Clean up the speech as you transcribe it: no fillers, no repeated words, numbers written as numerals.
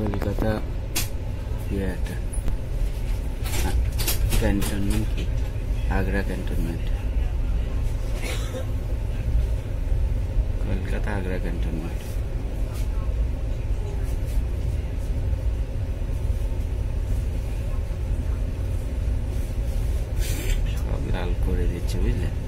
কলকাতা ইয়েটা ক্যান্টনমেন্ট কি Agra cantonment, Kolkata Agra cantonment. সব লাল করে দিচ্ছে বুঝলে।